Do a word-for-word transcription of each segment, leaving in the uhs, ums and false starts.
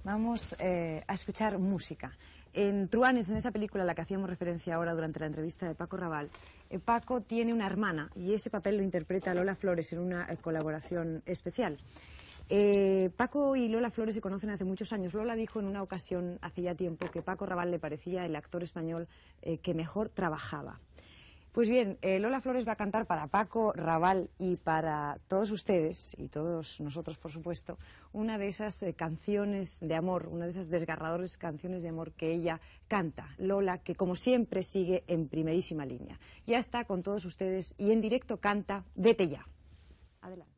Vamos eh, a escuchar música. En Truanes, en esa película a la que hacíamos referencia ahora durante la entrevista de Paco Raval, eh, Paco tiene una hermana y ese papel lo interpreta Lola Flores en una eh, colaboración especial. Eh, Paco y Lola Flores se conocen hace muchos años. Lola dijo en una ocasión, hace ya tiempo, que Paco Raval le parecía el actor español eh, que mejor trabajaba. Pues bien, eh, Lola Flores va a cantar para Paco Raval y para todos ustedes, y todos nosotros, por supuesto, una de esas eh, canciones de amor, una de esas desgarradoras canciones de amor que ella canta. Lola, que como siempre sigue en primerísima línea. Ya está con todos ustedes y en directo canta Vete ya. Adelante.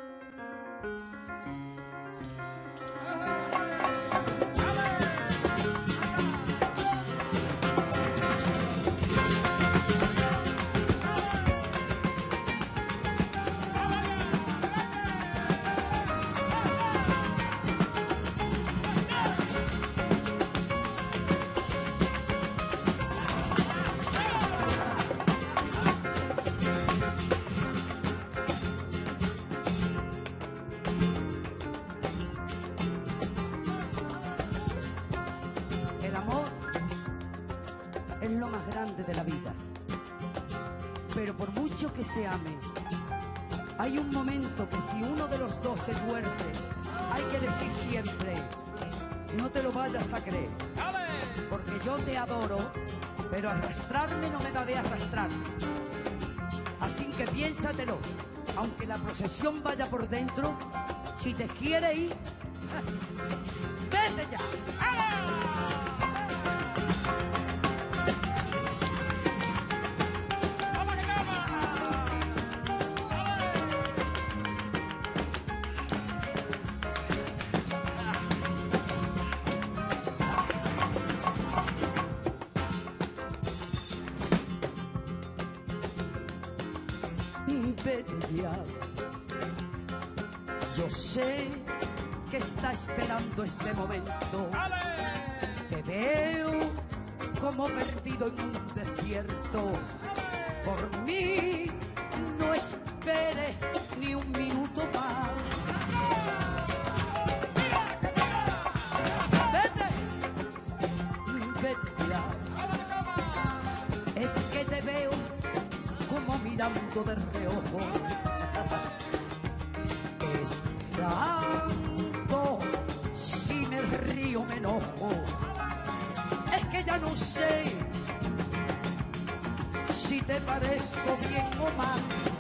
Es lo más grande de la vida, pero por mucho que se ame, hay un momento que si uno de los dos se tuerce, hay que decir siempre, no te lo vayas a creer, porque yo te adoro, pero arrastrarme no me va a arrastrar. Así que piénsatelo, aunque la procesión vaya por dentro, si te quiere ir, vete ya. Vete ya. Yo sé que está esperando este momento. Te veo como perdido en un desierto. Por mí no esperes ni un minuto más. Vete, vete ya. Es que te veo como mirando de reojo, esperando, si me río me enojo. Es que ya no sé si te parezco bien o mal.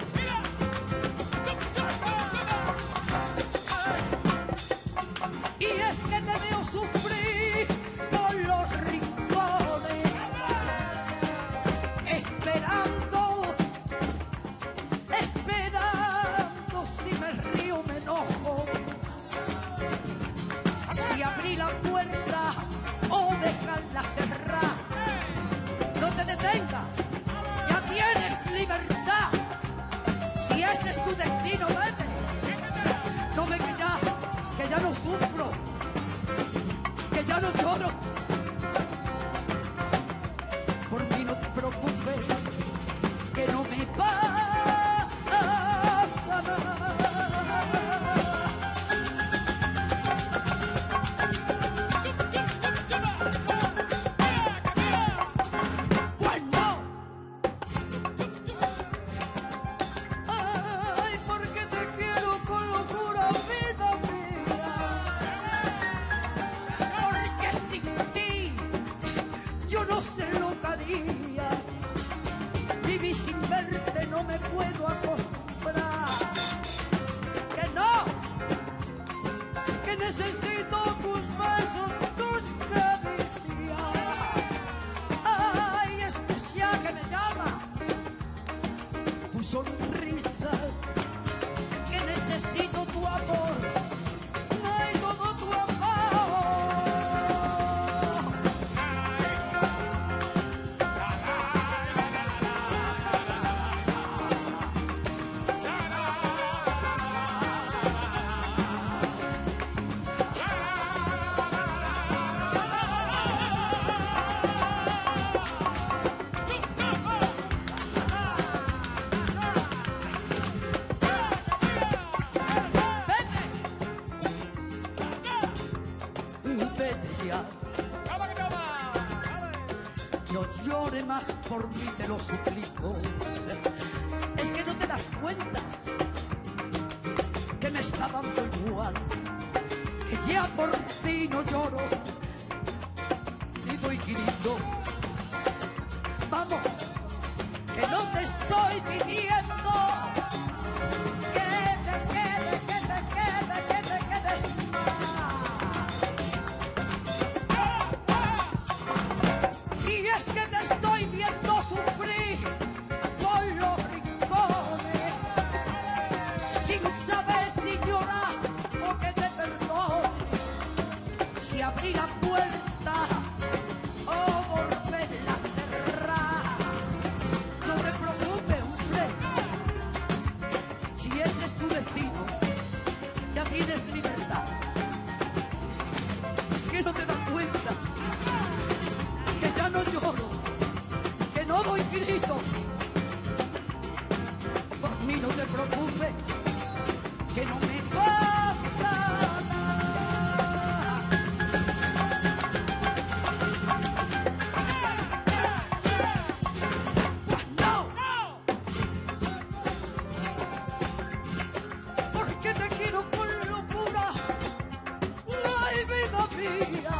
Y es que te veo sufrir por los rincones, esperando. Si abrí la puerta o dejarla cerrar, no te detengas, ya tienes libertad. Si ese es tu destino, vete. No me que ya, que ya no sufro, que ya no lloro. Por mí no te preocupes, que no me pasa nada. Viví sin verte, no me puedo acostumbrar. Que no, que necesito tus besos, tus caricias. Ay, escucha que me llama tu sonrisa, que necesito tu amor. Ay, todo tu amor. más por mí, te lo suplico. Es que no te das cuenta que me está dando igual, que ya por ti no lloro ni doy grito. Vamos, que no te estoy pidiendo que te quedes, que te quedes, que te quedes más. Y es que te estoy viendo sufrir por los rincones, sin saber si llorar o que te perdone, si abrir la puerta o volverla a cerrar. No te preocupes, hombre, si ese es tu destino, ya tienes libertad. Es que no te das cuenta que ya no lloro, que no doy grito. Por mí no te preocupes, que no me pasa nada. No, porque te quiero con locura, ay, vida mía.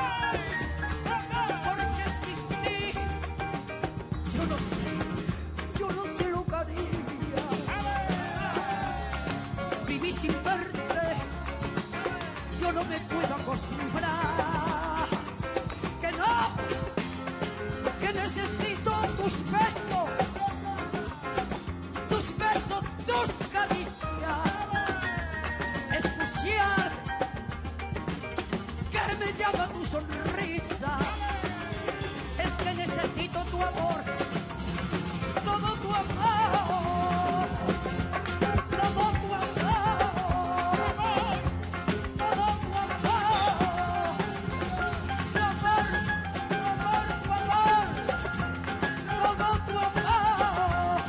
Porque sin ti yo no sé, yo no sé lo que haría. Viví sin verte, yo no me puedo acostumbrar. Que no, que necesito tus besos, tus besos, tus caricias, escuchar que me llama tu sonrisa. Es que necesito tu amor, todo tu amor, todo tu amor, todo tu amor, tu amor, tu amor, tu amor, todo tu amor,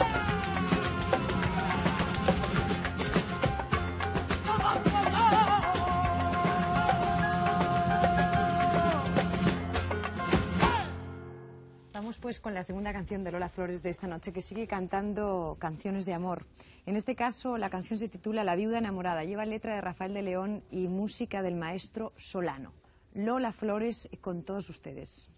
todo tu amor. Vamos pues con la segunda canción de Lola Flores de esta noche, que sigue cantando canciones de amor. En este caso la canción se titula La viuda enamorada, lleva letra de Rafael de León y música del maestro Solano. Lola Flores con todos ustedes.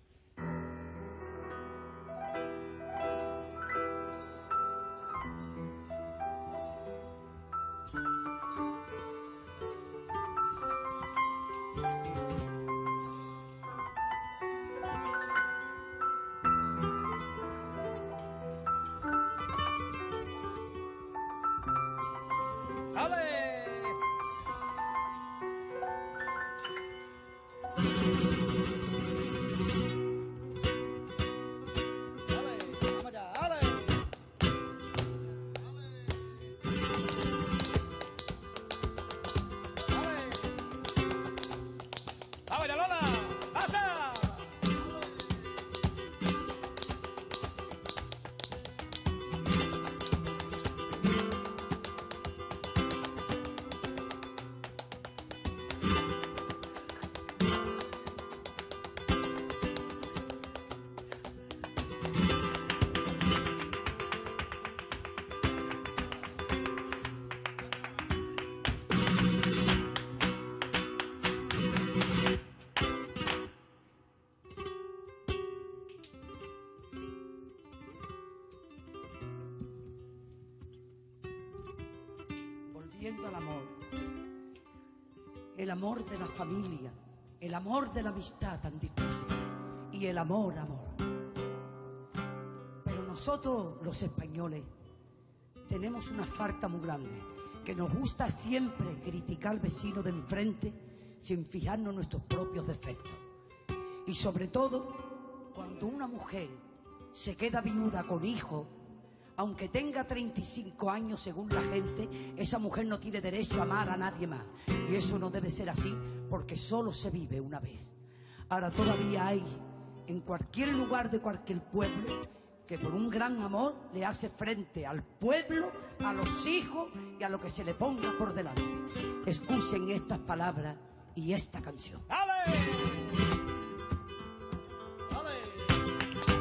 Volviendo al amor, el amor de la familia, el amor de la amistad tan difícil y el amor, amor. Pero nosotros los españoles tenemos una falta muy grande, que nos gusta siempre criticar al vecino de enfrente sin fijarnos en nuestros propios defectos. Y sobre todo, cuando una mujer se queda viuda con hijos, aunque tenga treinta y cinco años según la gente, esa mujer no tiene derecho a amar a nadie más. Y eso no debe ser así, porque solo se vive una vez. Ahora todavía hay en cualquier lugar de cualquier pueblo que por un gran amor le hace frente al pueblo, a los hijos y a lo que se le ponga por delante. Escuchen estas palabras y esta canción. ¡Ale! ¡Ale!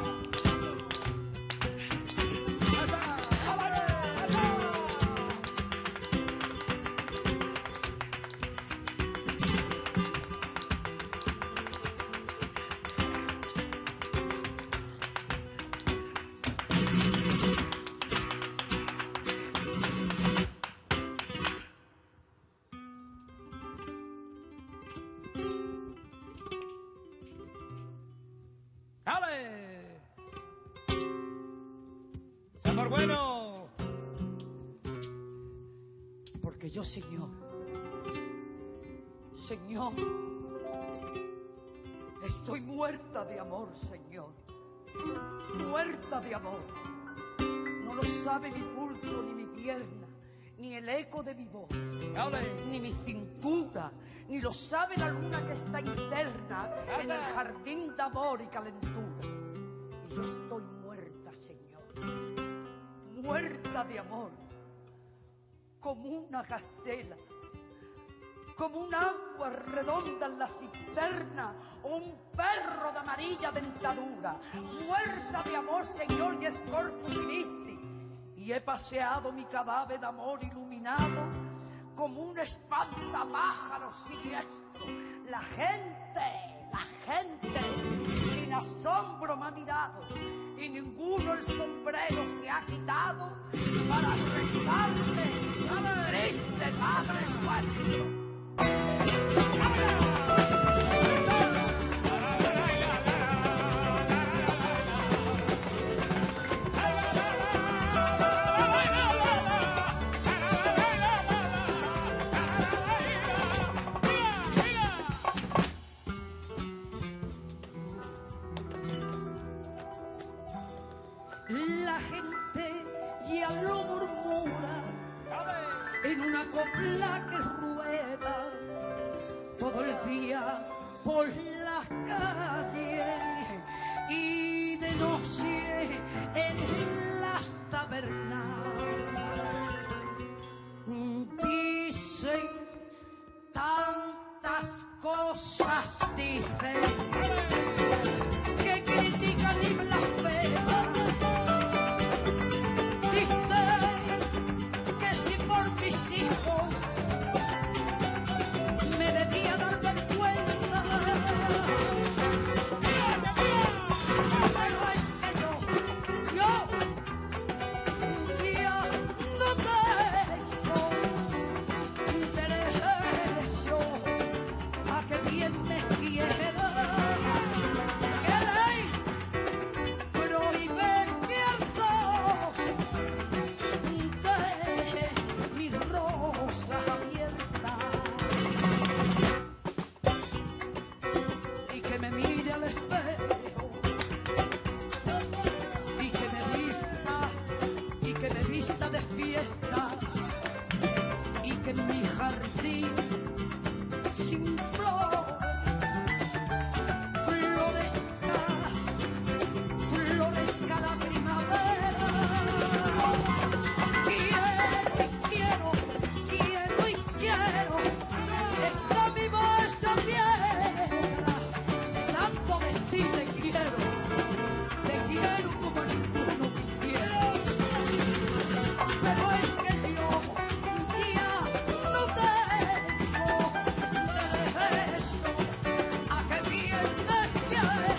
Porque yo, Señor, Señor, estoy muerta de amor, Señor. Muerta de amor. No lo sabe mi pulso, ni mi pierna, ni el eco de mi voz, ni mi cintura, ni lo sabe la luna que está interna en el jardín de amor y calentura. Y yo estoy muerta, Señor, muerta de amor, como una gacela, como un agua redonda en la cisterna o un perro de amarilla dentadura, muerta de amor, Señor, y es Corpus Christi. Y he paseado mi cadáver de amor iluminado como un espantapájaro siniestro. La gente, la gente, sin asombro me ha mirado y ninguno el sombrero se ha quitado para rezarle al triste Padre Nuestro. La gente ya lo murmura en una copla que rueda todo el día por las calles y de noche en las tabernas. Dicen tantas cosas, dicen que critican y blasfeman. Dicen que si por mis hijos me debía dar vergüenza, pero es que yo, yo ya no tengo derecho a que bien me quiera. Que ley prohíbe que alzo de mis rosas abiertas y que me mire al espejo y que me vista y que me vista de fiesta y que en mi jardín sin flor florezca, florezca la primavera. Quiero y quiero, quiero y quiero, está viva esa piedra, tanto decir te quiero, te quiero como ninguno quisiera. Pero es que yo ya no tengo derecho a que bien me quiera.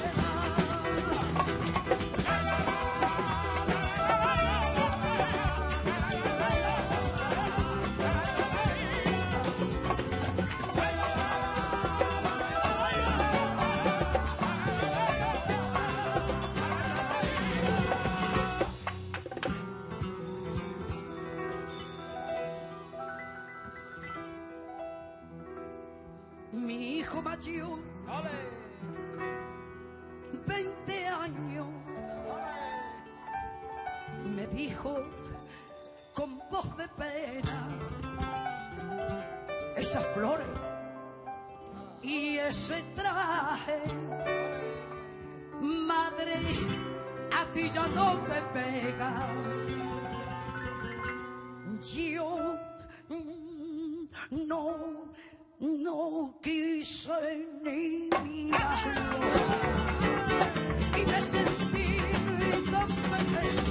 Mi hijo mayor, veinte años, me dijo con voz de pena: esas flores y ese traje, madre, a ti ya no te pega. Yo mm, no, no quise ni mirarlo y me sentí tan feliz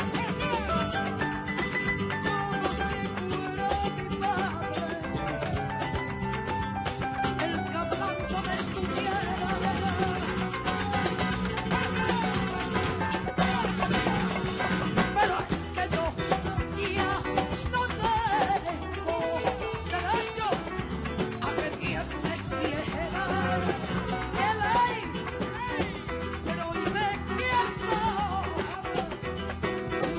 como si fuera mi madre, el que hablando me estuviera. Pero es que yo ya no tengo derecho a que bien me quiera. ¡Qué ley! Pero hoy me pienso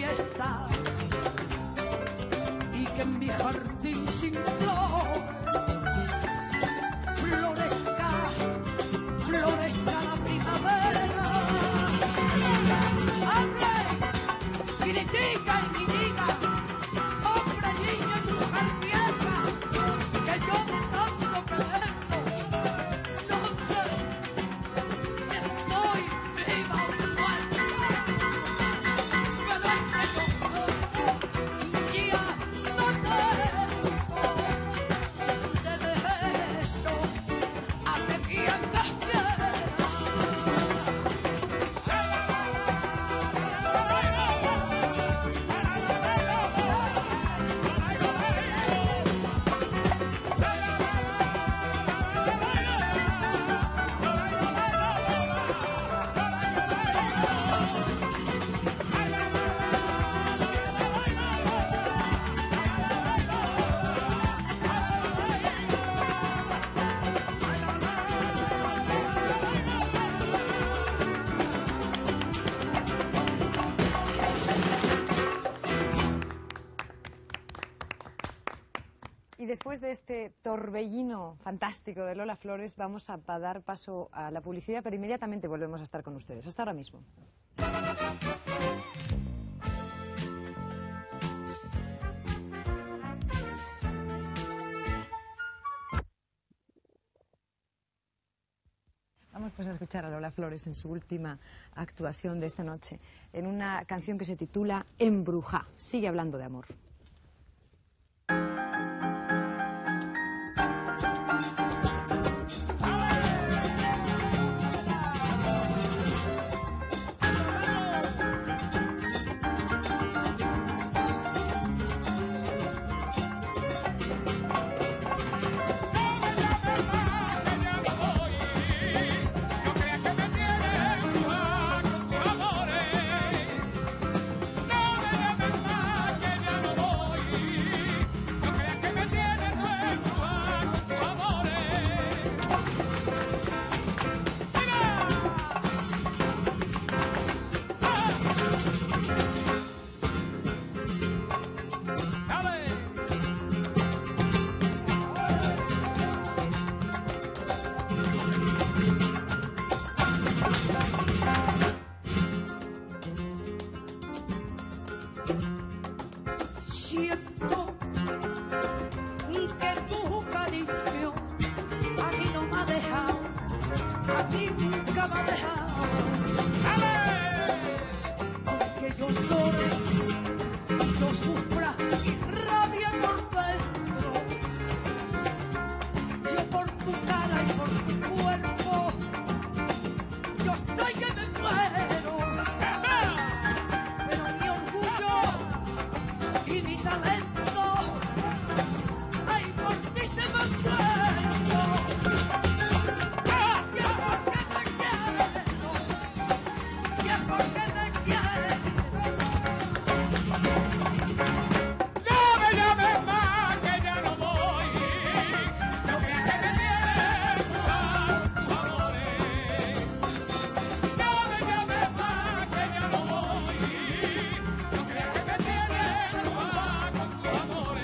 está y que en mi jardín sin flor florezca, florezca la primavera. Hable, critica y diga, hombre, niño y mujer vieja, que yo de tanto quererlo no sé si estoy viva o muerta. Pero es que yo ya no tengo derecho a que quien me quiera. Y después de este torbellino fantástico de Lola Flores, vamos a dar paso a la publicidad, pero inmediatamente volvemos a estar con ustedes. Hasta ahora mismo. Vamos pues a escuchar a Lola Flores en su última actuación de esta noche, en una canción que se titula Embruja. Sigue hablando de amor. Siento que tu cariño a mí no me ha dejado, a ti nunca me ha dejado. Aunque yo llore, yo sufra y rabia por dentro, yo por tu cara y por tu cuerpo, yo estoy que me muero. Pero mi orgullo y mi talento, ay, por ti se me muero. Y es porque te quiero, y es porque te quiero. No me llames más, que ya no voy. No creas que me tienes jugado tus amores. No me llames más, que ya no voy. No creas que me tienes jugado tus amores.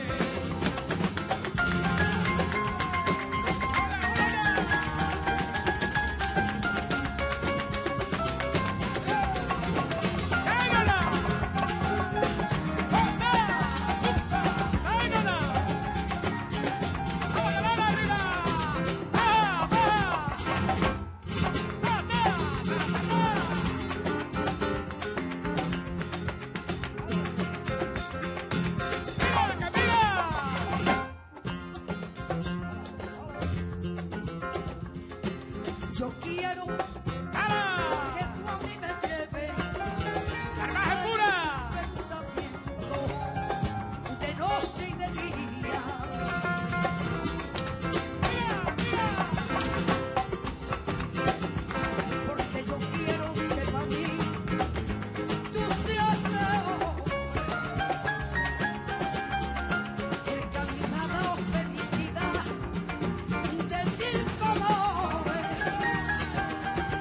Yo quiero que tú a mí me lleves pensamiento de noche y de día. Porque yo quiero que para mí tú seas mejor. Que a mí me ha dado felicidad de mil colores.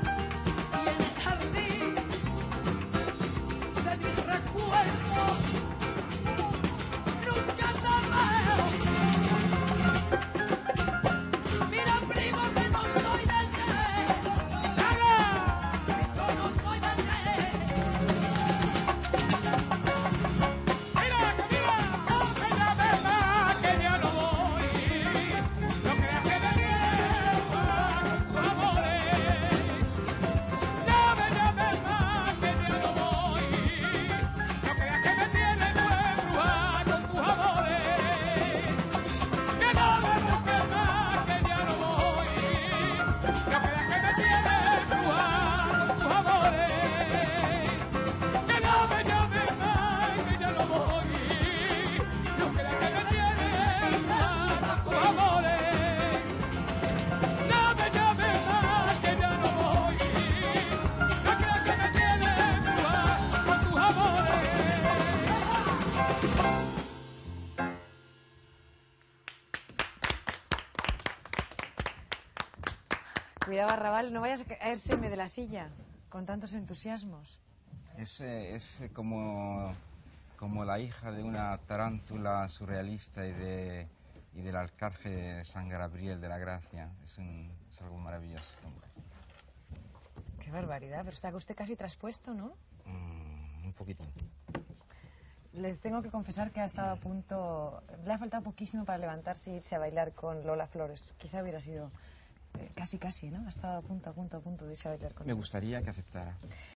Cuidado, Arrabal, no vayas a caérseme de la silla con tantos entusiasmos. Es, eh, es eh, como, como la hija de una tarántula surrealista y, de, y del arcángel San Gabriel de la Gracia. Es, un, es algo maravilloso esta mujer. Qué barbaridad, pero está usted casi traspuesto, ¿no? Mm, un poquitín. Les tengo que confesar que ha estado a punto... Le ha faltado poquísimo para levantarse e irse a bailar con Lola Flores. Quizá hubiera sido... Eh, casi, casi, ¿no? Ha estado a punto, a punto, a punto de irse a bailar con Me ella. gustaría que aceptara.